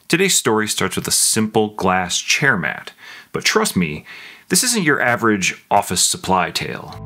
Today's story starts with a simple glass chair mat, but trust me, this isn't your average office supply tale.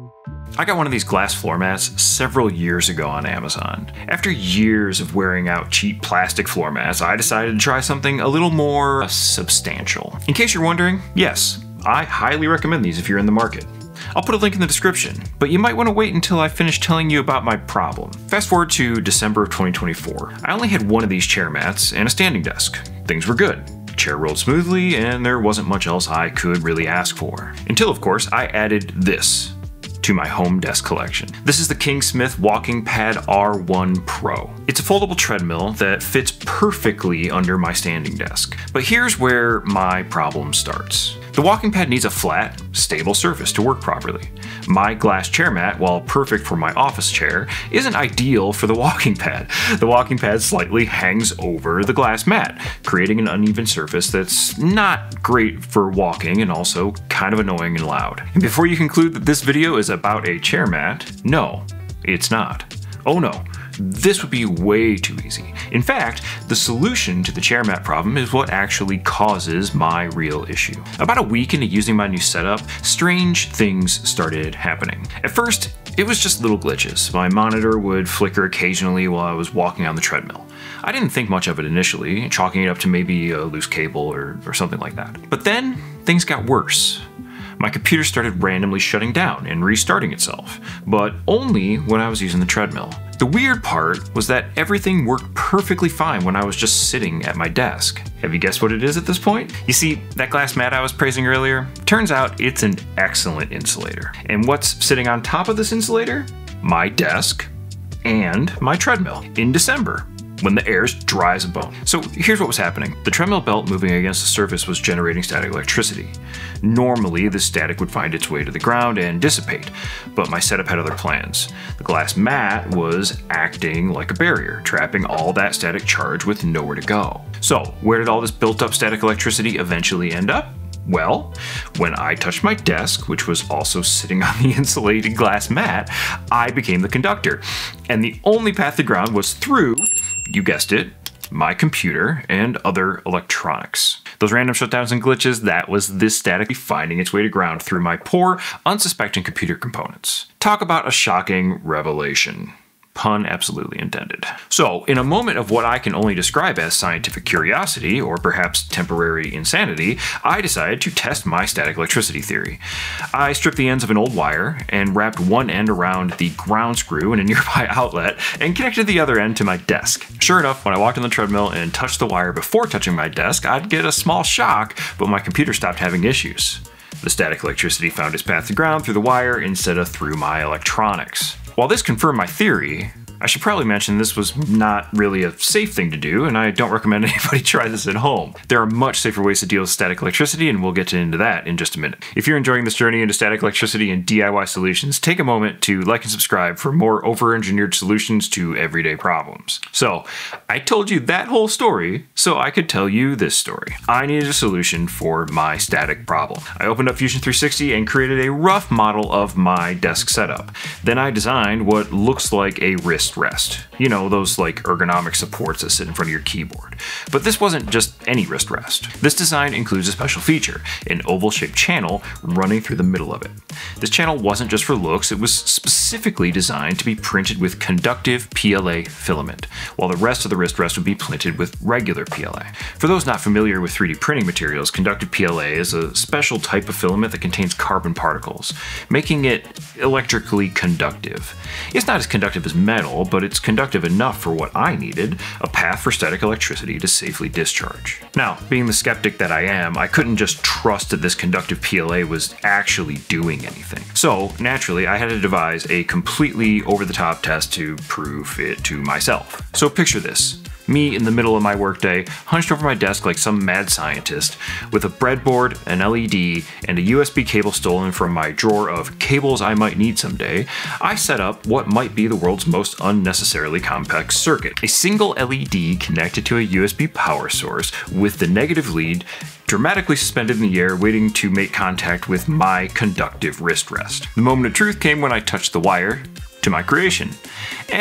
I got one of these glass floor mats several years ago on Amazon. After years of wearing out cheap plastic floor mats, I decided to try something a little more substantial. In case you're wondering, yes, I highly recommend these if you're in the market. I'll put a link in the description, but you might want to wait until I finish telling you about my problem. Fast forward to December of 2024. I only had one of these chair mats and a standing desk. Things were good. Chair rolled smoothly, and there wasn't much else I could really ask for. Until, of course, I added this to my home desk collection. This is the Kingsmith Walking Pad R1 Pro. It's a foldable treadmill that fits perfectly under my standing desk. But here's where my problem starts. The walking pad needs a flat, stable surface to work properly. My glass chair mat, while perfect for my office chair, isn't ideal for the walking pad. The walking pad slightly hangs over the glass mat, creating an uneven surface that's not great for walking and also kind of annoying and loud. And before you conclude that this video is about a chair mat, no, it's not. Oh no. This would be way too easy. In fact, the solution to the chair mat problem is what actually causes my real issue. About a week into using my new setup, strange things started happening. At first, it was just little glitches. My monitor would flicker occasionally while I was walking on the treadmill. I didn't think much of it initially, chalking it up to maybe a loose cable or something like that. But then, things got worse. My computer started randomly shutting down and restarting itself, but only when I was using the treadmill. The weird part was that everything worked perfectly fine when I was just sitting at my desk. Have you guessed what it is at this point? You see, that glass mat I was praising earlier, turns out it's an excellent insulator. And what's sitting on top of this insulator? My desk and my treadmill in December, when the air's dry as a bone. So here's what was happening. The treadmill belt moving against the surface was generating static electricity. Normally, this static would find its way to the ground and dissipate, but my setup had other plans. The glass mat was acting like a barrier, trapping all that static charge with nowhere to go. So where did all this built up static electricity eventually end up? Well, when I touched my desk, which was also sitting on the insulated glass mat, I became the conductor. And the only path to ground was through, you guessed it, my computer and other electronics. Those random shutdowns and glitches, that was this static finding its way to ground through my poor, unsuspecting computer components. Talk about a shocking revelation. Pun absolutely intended. So, in a moment of what I can only describe as scientific curiosity, or perhaps temporary insanity, I decided to test my static electricity theory. I stripped the ends of an old wire and wrapped one end around the ground screw in a nearby outlet and connected the other end to my desk. Sure enough, when I walked on the treadmill and touched the wire before touching my desk, I'd get a small shock, but my computer stopped having issues. The static electricity found its path to ground through the wire instead of through my electronics. While this confirmed my theory, I should probably mention this was not really a safe thing to do, and I don't recommend anybody try this at home. There are much safer ways to deal with static electricity, and we'll get into that in just a minute. If you're enjoying this journey into static electricity and DIY solutions, take a moment to like and subscribe for more over-engineered solutions to everyday problems. So, I told you that whole story so I could tell you this story. I needed a solution for my static problem. I opened up Fusion 360 and created a rough model of my desk setup. Then I designed what looks like a wrist rest. You know, those like ergonomic supports that sit in front of your keyboard. But this wasn't just any wrist rest. This design includes a special feature, an oval-shaped channel running through the middle of it. This channel wasn't just for looks, it was specifically designed to be printed with conductive PLA filament, while the rest of the wrist rest would be printed with regular PLA. For those not familiar with 3D printing materials, conductive PLA is a special type of filament that contains carbon particles, making it electrically conductive. It's not as conductive as metal, but it's conductive enough for what I needed, a path for static electricity to safely discharge. Now, being the skeptic that I am, I couldn't just trust that this conductive PLA was actually doing anything. So, naturally, I had to devise a completely over-the-top test to prove it to myself. So picture this. Me in the middle of my workday, hunched over my desk like some mad scientist, with a breadboard, an LED, and a USB cable stolen from my drawer of cables I might need someday, I set up what might be the world's most unnecessarily complex circuit. A single LED connected to a USB power source with the negative lead dramatically suspended in the air, waiting to make contact with my conductive wrist rest. The moment of truth came when I touched the wire to my creation. And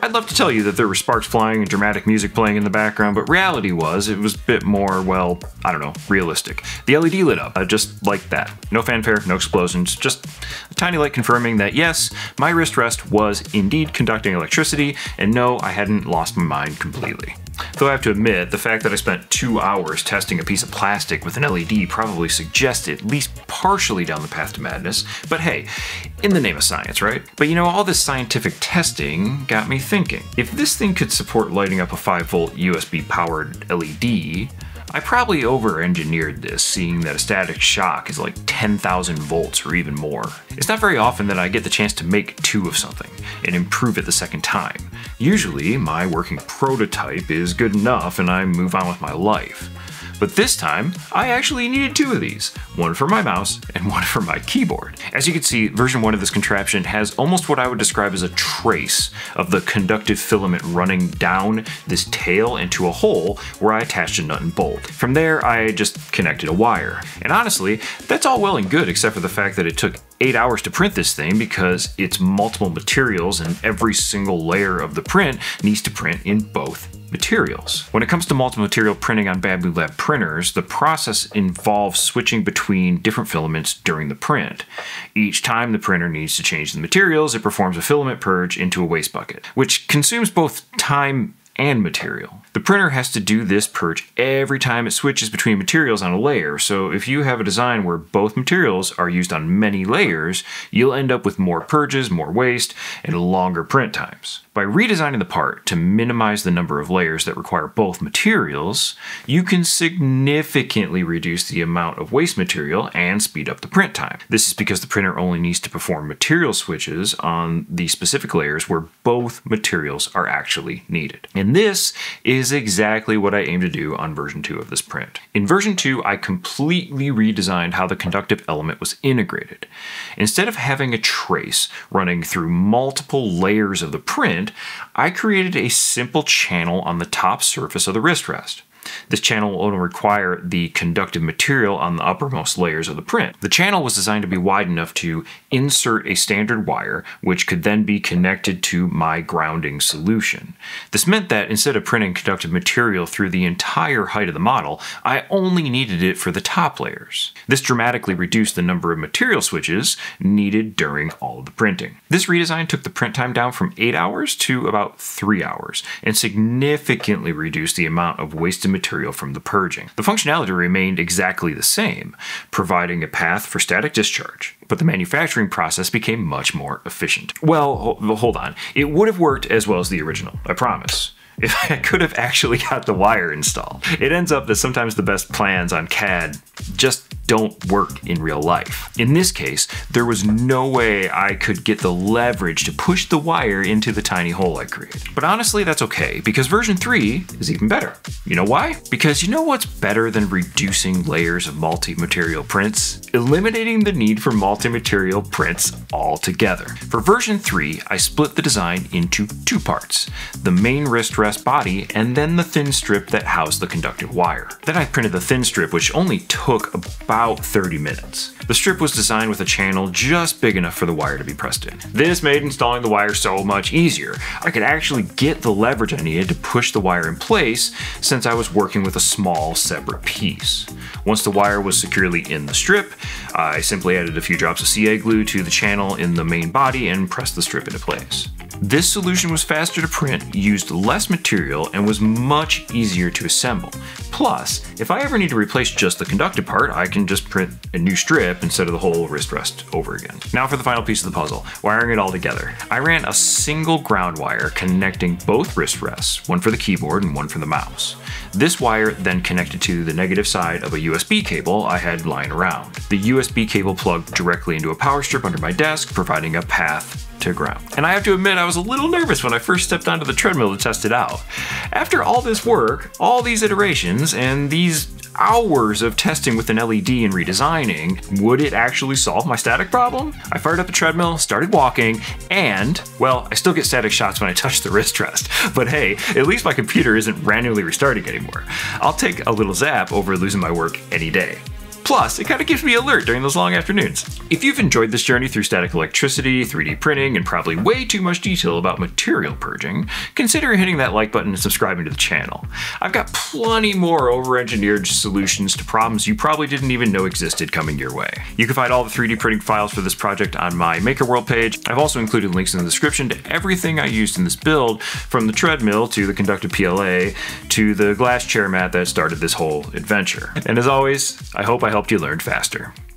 I'd love to tell you that there were sparks flying and dramatic music playing in the background, but reality was it was a bit more, well, I don't know, realistic. The LED lit up, just like that. No fanfare, no explosions, just a tiny light confirming that yes, my wrist rest was indeed conducting electricity, and no, I hadn't lost my mind completely. Though I have to admit, the fact that I spent 2 hours testing a piece of plastic with an LED probably suggests at least partially down the path to madness, but hey, in the name of science, right? But you know, all this scientific testing got me thinking. If this thing could support lighting up a 5-volt USB-powered LED, I probably over-engineered this, seeing that a static shock is like 10,000 volts or even more. It's not very often that I get the chance to make 2 of something and improve it the second time. Usually, my working prototype is good enough and I move on with my life. But this time, I actually needed 2 of these, one for my mouse and one for my keyboard. As you can see, version 1 of this contraption has almost what I would describe as a trace of the conductive filament running down this tail into a hole where I attached a nut and bolt. From there, I just connected a wire. And honestly, that's all well and good except for the fact that it took 8 hours to print this thing because it's multiple materials and every single layer of the print needs to print in both materials. When it comes to multiple material printing on Bamboo Lab printers, the process involves switching between different filaments during the print. Each time the printer needs to change the materials, it performs a filament purge into a waste bucket, which consumes both time and material. The printer has to do this purge every time it switches between materials on a layer, so if you have a design where both materials are used on many layers, you'll end up with more purges, more waste, and longer print times. By redesigning the part to minimize the number of layers that require both materials, you can significantly reduce the amount of waste material and speed up the print time. This is because the printer only needs to perform material switches on the specific layers where both materials are actually needed. And this is exactly what I aim to do on version 2 of this print. In version 2, I completely redesigned how the conductive element was integrated. Instead of having a trace running through multiple layers of the print, I created a simple channel on the top surface of the wrist rest. This channel will only require the conductive material on the uppermost layers of the print. The channel was designed to be wide enough to insert a standard wire, which could then be connected to my grounding solution. This meant that instead of printing conductive material through the entire height of the model, I only needed it for the top layers. This dramatically reduced the number of material switches needed during all of the printing. This redesign took the print time down from 8 hours to about 3 hours, and significantly reduced the amount of wasted material from the purging. The functionality remained exactly the same, providing a path for static discharge, but the manufacturing process became much more efficient. Well, hold on. It would have worked as well as the original, I promise, if I could have actually got the wire installed. It ends up that sometimes the best plans on CAD just don't work in real life. In this case, there was no way I could get the leverage to push the wire into the tiny hole I created. But honestly, that's okay, because version 3 is even better. You know why? Because you know what's better than reducing layers of multi-material prints? Eliminating the need for multi-material prints altogether. For version 3, I split the design into 2 parts: the main wrist rest body and then the thin strip that housed the conductive wire. Then I printed the thin strip, which only took about 30 minutes. The strip was designed with a channel just big enough for the wire to be pressed in. This made installing the wire so much easier. I could actually get the leverage I needed to push the wire in place since I was working with a small separate piece. Once the wire was securely in the strip, I simply added a few drops of CA glue to the channel in the main body and pressed the strip into place. This solution was faster to print, used less material, and was much easier to assemble. Plus, if I ever need to replace just the conductive part, I can just print a new strip instead of the whole wrist rest over again. Now for the final piece of the puzzle, wiring it all together. I ran a single ground wire connecting both wrist rests, one for the keyboard and one for the mouse. This wire then connected to the negative side of a USB cable I had lying around. The USB cable plugged directly into a power strip under my desk, providing a path to ground. And I have to admit, I was a little nervous when I first stepped onto the treadmill to test it out. After all this work, all these iterations, and these hours of testing with an LED and redesigning, would it actually solve my static problem? I fired up the treadmill, started walking, and, well, I still get static shots when I touch the wrist rest. But hey, at least my computer isn't randomly restarting anymore. I'll take a little zap over losing my work any day. Plus, it kind of keeps me alert during those long afternoons. If you've enjoyed this journey through static electricity, 3D printing, and probably way too much detail about material purging, consider hitting that like button and subscribing to the channel. I've got plenty more over-engineered solutions to problems you probably didn't even know existed coming your way. You can find all the 3D printing files for this project on my Maker World page. I've also included links in the description to everything I used in this build, from the treadmill to the Conductive PLA to the glass chair mat that started this whole adventure. And as always, I hope I helped you learn faster.